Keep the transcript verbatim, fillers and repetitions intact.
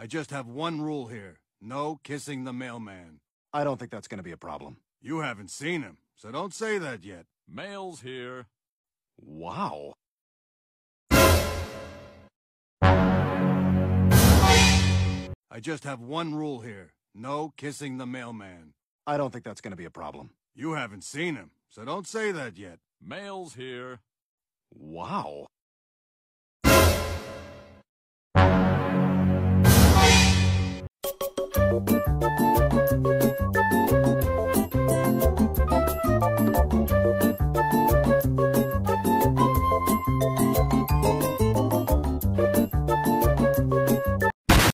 I just have one rule here. No kissing the mailman. I don't think that's gonna be a problem. You haven't seen him, so don't say that yet. Mail's here. Wow. I just have one rule here. No kissing the mailman. I don't think that's gonna be a problem. You haven't seen him, so don't say that yet. Mail's here. Wow. Thank you.